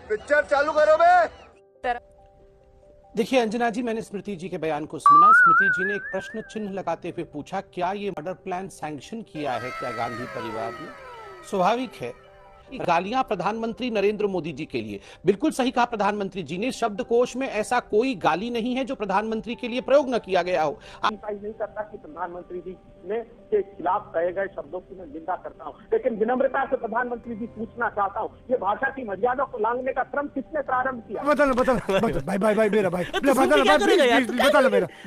Picture चालू करो बे। देखिए अंजना जी, मैंने स्मृति जी के बयान को सुना। स्मृति जी ने एक प्रश्न चिन्ह लगाते हुए पूछा, क्या ये मर्डर प्लान सैंक्शन किया है क्या गांधी परिवार ने? स्वाभाविक है, गालियां प्रधानमंत्री नरेंद्र मोदी जी के लिए। बिल्कुल सही कहा प्रधानमंत्री जी ने, शब्दकोश में ऐसा कोई गाली नहीं है जो प्रधानमंत्री के लिए प्रयोग न किया गया हो। नहीं करता कि प्रधानमंत्री जी ने के खिलाफ कहे गए शब्दों की मैं निंदा करता हूं, लेकिन विनम्रता से प्रधानमंत्री जी पूछना चाहता हूं, ये भाषा की मर्यादा को लांघने का क्रम किसने प्रारंभ किया? भाई मेरा भाई बता लो मेरा।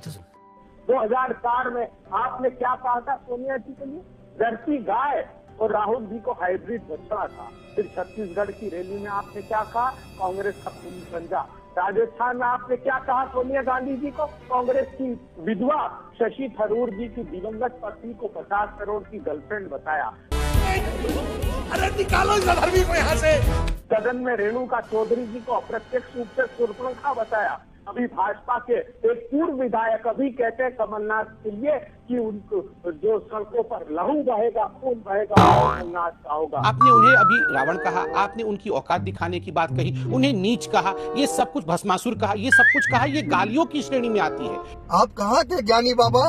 2004 में आपने क्या कहा था सोनिया जी के लिए? जर्सी गाय और राहुल जी को हाइब्रिड बछड़ा था। फिर छत्तीसगढ़ की रैली में आपने क्या कहा? कांग्रेस का पुलिस पंजा। राजस्थान में आपने क्या कहा सोनिया गांधी जी को? कांग्रेस की विधवा शशि थरूर जी की दिवंगत पत्नी को 50 करोड़ की गर्लफ्रेंड बताया। अरे निकालो इस अधर्मी को यहाँ से। सदन में रेणुका चौधरी जी को अप्रत्यक्ष रूप से शूर्पणखा बताया। अभी भाजपा के एक पूर्व विधायक अभी कहते हैं कमलनाथ के लिए कि उनको जो सड़कों पर लहू बहेगा, खून बहेगा, कमलनाथ का होगा। आपने उन्हें अभी रावण कहा, आपने उनकी औकात दिखाने की बात कही, उन्हें नीच कहा, ये सब कुछ भस्मासुर कहा, ये सब कुछ कहा, ये गालियों की श्रेणी में आती है। आप कहाँ थे ज्ञानी बाबा?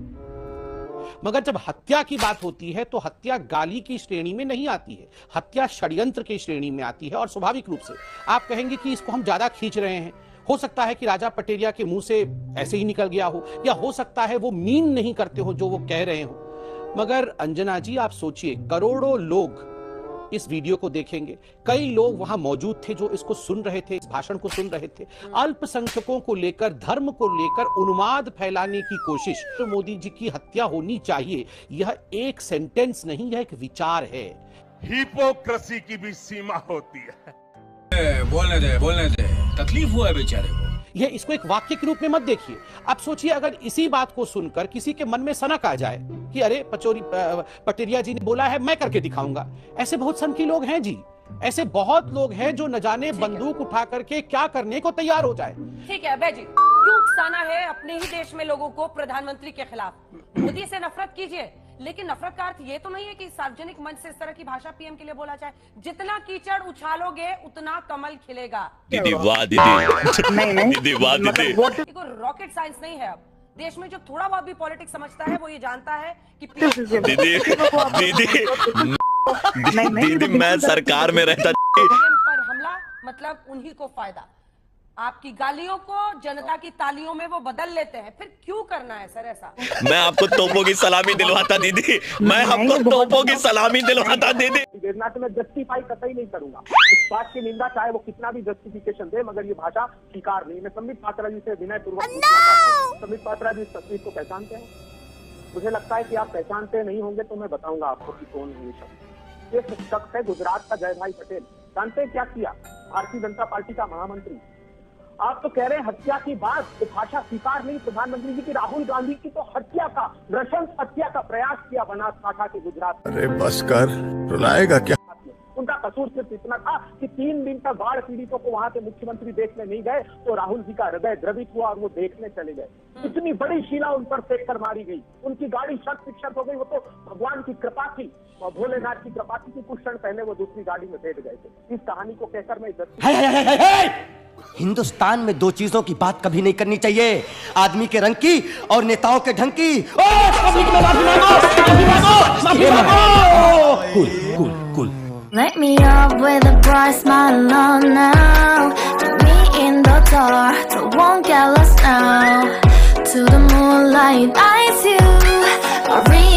मगर जब हत्या की बात होती है तो हत्या गाली की श्रेणी में नहीं आती है, हत्या षड्यंत्र की श्रेणी में आती है। और स्वाभाविक रूप से आप कहेंगे कि इसको हम ज्यादा खींच रहे हैं। हो सकता है कि राजा पटेरिया के मुंह से ऐसे ही निकल गया हो, या हो सकता है वो मीन नहीं करते हो जो वो कह रहे हो। मगर अंजना जी, आप सोचिए, करोड़ों लोग इस वीडियो को देखेंगे, कई लोग वहां मौजूद थे जो इसको सुन रहे थे, इस भाषण को सुन रहे थे। अल्पसंख्यकों को लेकर, धर्म को लेकर उन्माद फैलाने की कोशिश। तो मोदी जी की हत्या होनी चाहिए, यह एक सेंटेंस नहीं, यह एक विचार है। हिपोक्रेसी की भी सीमा होती है। बोलने दे, तकलीफ हुआ है बेचारे को। यह इसको एक वाक्य के रूप में मत देखिए। अब सोचिए, अगर इसी बात को सुनकर किसी के मन में सनक आ जाए कि अरे पटेरिया जी ने बोला है, मैं करके दिखाऊंगा। ऐसे बहुत सनकी लोग हैं जी, ऐसे बहुत लोग हैं जो न जाने बंदूक उठा करके क्या करने को तैयार हो जाए। ठीक है अभय जी, क्यों उकसाना है अपने ही देश में लोगों को प्रधानमंत्री के खिलाफ? मोदी से नफरत कीजिए, लेकिन नफरत का अर्थ ये तो नहीं है कि सार्वजनिक मंच से इस तरह की भाषा पीएम के लिए बोला जाए। जितना कीचड़ उछालोगे उतना कमल खिलेगा। दीदी वाह दीदी, दीदी वाह दीदी। रॉकेट साइंस नहीं है। अब देश में जो थोड़ा बहुत भी पॉलिटिक्स समझता है वो ये जानता है कि दीदी मैं सरकार में रहता पीएम पर हमला मतलब उन्हीं को फायदा। आपकी गालियों को जनता की तालियों में वो बदल लेते हैं, फिर क्यों करना है सर ऐसा? मैं आपको तोपों की सलामी दिलवाता दीदी, मैं आपको तोपों की सलामी दिलवाता दीदी। तो मैं जस्टिफाई कतई नहीं करूंगा इस बात की निंदा, चाहे वो कितना भी जस्टिफिकेशन दे, मगर ये भाषा स्वीकार नहीं। मैं संबित पात्रा जी से विनय पूर्वक पूछना चाहता हूं, संबित पात्रा जी इस तस्वीर को पहचानते हैं? मुझे लगता है कि आप पहचानते नहीं होंगे, तो मैं बताऊंगा आपको कि कौन है ये शख्स। ये शख्स है गुजरात का जय भाई पटेल। जानते हैं क्या किया? भारतीय जनता पार्टी का महामंत्री। आप तो कह रहे हैं हत्या की बात, तो भाषा स्वीकार नहीं प्रधानमंत्री जी की। राहुल गांधी की तो हत्या का, नृशंस हत्या का प्रयास किया बनासकांठा के गुजरात। अरे बस कर, रुलाएगा क्या? उनका कसूर सिर्फ इतना था कि 3 दिन तक बाढ़ पीड़ितों को वहां के मुख्यमंत्री देखने नहीं गए, तो राहुल जी का हृदय द्रवित हुआ और वो देखने चले गए। इतनी बड़ी शिला उन पर फेंक कर मारी गई, उनकी गाड़ी शत विक्षत हो गई। वो तो भगवान की कृपा थी और भोलेनाथ की कृपा थी कि कुछ क्षण पहले वो दूसरी गाड़ी में बैठ गए थे। इस कहानी को कहकर मैं हिंदुस्तान में 2 चीजों की बात कभी नहीं करनी चाहिए, आदमी के रंग की और नेताओं के ढंग की। Cool. Light me up with a bright smile on now. Put me in the dark, so won't get lost now. To the moonlight, eyes you are real.